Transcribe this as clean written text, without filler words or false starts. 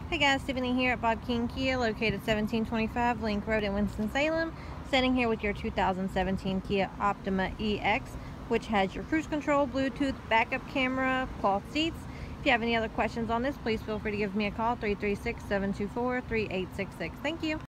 Hey guys, Tiffany here at Bob King Kia, located 1725 Link Road in Winston-Salem. Sitting here with your 2017 Kia Optima EX, which has your cruise control, Bluetooth, backup camera, cloth seats. If you have any other questions on this, please feel free to give me a call, 336-724-3866. Thank you.